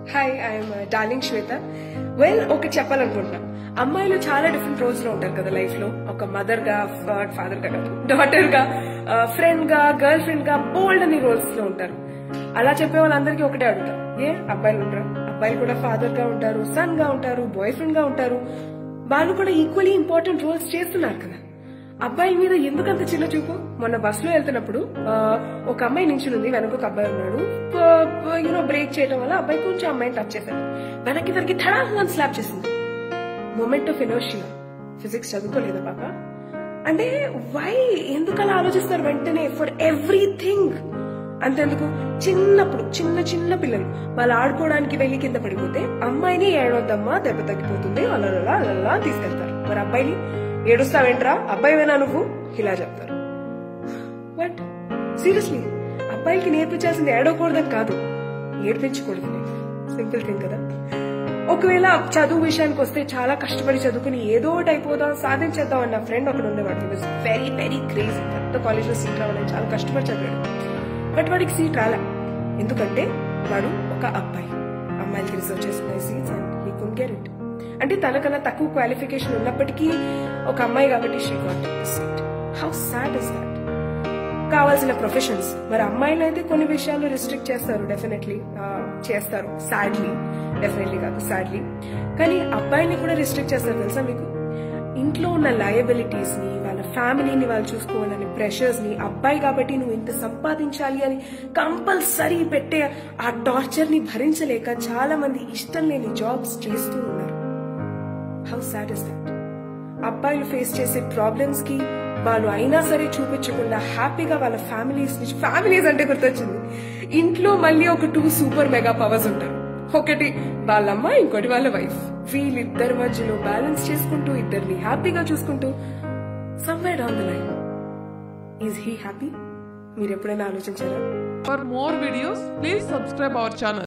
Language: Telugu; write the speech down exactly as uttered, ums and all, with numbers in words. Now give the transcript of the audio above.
Hi, I'm darling Shweta. Well, ఒకటి చెప్పాలనుకుంటున్నా. అమ్మాయిలు చాలా డిఫరెంట్ రోల్స్ లో ఉంటారు కదా లైఫ్ లో. ఒక మదర్ గా, ఫాదర్ గా కాదు, డాటర్ గా, ఫ్రెండ్ గా, గర్ల్ ఫ్రెండ్ గా, బోల్డ్ అని రోల్స్ లో ఉంటారు. అలా చెప్పే వాళ్ళందరికీ ఒకటే అడుగుతారు, ఏ అబ్బాయిలు ఉంటారు? అబ్బాయిలు కూడా ఫాదర్ గా ఉంటారు, సన్ గా ఉంటారు, బాయ్ ఫ్రెండ్ గా ఉంటారు. వాళ్ళు కూడా ఈక్వల్లీ ఇంపార్టెంట్ రోల్స్ చేస్తున్నారు కదా. అబ్బాయి మీద ఎందుకంత చిన్న చూపు? మొన్న బస్ లో వెళ్తున్నప్పుడు ఒక అమ్మాయి నించునుంది, వెనక ఒక అబ్బాయి ఉన్నాడు. యూనో బ్రేక్ చేయడం వల్ల అబ్బాయి కొంచెం అమ్మాయిని టచ్ చేశాడు. వెనక్కి తనకి థడా స్లాప్ చేసింది. Moment of inertia. ఫిజిక్స్ చదువుకోలేదా పాప? అంటే వై ఎందుకు అలా ఆలోచిస్తారు వెంటనే ఫర్ ఎవ్రీథింగ్? అంతెందుకు, చిన్నప్పుడు చిన్న చిన్న పిల్లలు వాళ్ళు ఆడుకోవడానికి వెళ్లి కింద పడిపోతే అమ్మాయిని ఏడవద్దమ్మా, దెబ్బ తగ్గిపోతుంది, అలా అలా అలా తీసుకెళ్తారు. మరి అబ్బాయిని ఏడుస్తావేంట్రా, అబ్బాయివేనా నువ్వు, ఇలా చెప్తారు. బట్ సీరియస్లీ అబ్బాయికి నేర్పించాల్సింది ఏడవకూడదని కాదు, ఏడ్పించకూడదు. సింపుల్ థింగ్ కదా. ఒకవేళ చదువు విషయానికి వస్తే చాలా కష్టపడి చదువుకుని ఏదో ఒకటి అయిపోదాం, సాధించేద్దాం అన్న ఫ్రెండ్ ఒకడు ఉండేవాడు. Was very very crazy. పెద్ద కాలేజ్ లో సీట్ రావాలని చాలా కష్టపడి చదివాడు. బట్ వాడికి సీట్ రాలే. ఎందుకంటే వాడు ఒక అబ్బాయి. అమ్మాయిలకి రిసర్చ్ చేసుకునే seats and he could get it. అంటే తనకన్నా తక్కువ క్వాలిఫికేషన్ ఉన్నప్పటికీ ఒక అమ్మాయి కాబట్టి she got the seat. How sad is that? కావాల్సిన ప్రొఫెషన్స్ మరి అమ్మాయిలు అయితే కొన్ని విషయాలు రిస్ట్రిక్ట్ చేస్తారు, డెఫినెట్లీ చేస్తారు. సాడ్లీ, డెఫినెట్లీ కాదు సాడ్లీ. కానీ అబ్బాయిని కూడా రిస్ట్రిక్ట్ చేస్తారు తెలుసా మీకు? ఇంట్లో ఉన్న లయబిలిటీస్ ని, వాళ్ళ ఫ్యామిలీని వాళ్ళు చూసుకోవాలని ప్రెషర్స్ ని, అబ్బాయి కాబట్టి నువ్వు ఇంత సంపాదించాలి అని కంపల్సరీ పెట్టే ఆ టార్చర్ ని భరించలేక చాలా మంది ఇష్టం లేని జాబ్స్ చేస్తూ ఉన్నారు. How sad is that? అబ్బాయిలు ఫేస్ చేసే ప్రాబ్లమ్స్ కి వాళ్ళు అయినా సరే చూపించకుండా హ్యాపీగా వాళ్ళ ఫ్యామిలీస్ నుంచి, ఫ్యామిలీస్ అంటే గుర్తొచ్చింది, ఇంట్లో మళ్ళీ ఒక టూ సూపర్ మెగా పవర్స్ ఉంటారు. ఒకటి వాళ్ళమ్మ, ఇంకోటి వాళ్ళ వైఫ్. వీళ్ళిద్దరి మధ్యలో బ్యాలెన్స్ చేసుకుంటూ ఇద్దరిని హ్యాపీగా చూసుకుంటూ somewhere down the line is he happy? మీరు ఎప్పుడైనా ఆలోచించారా? For more videos, please subscribe our channel.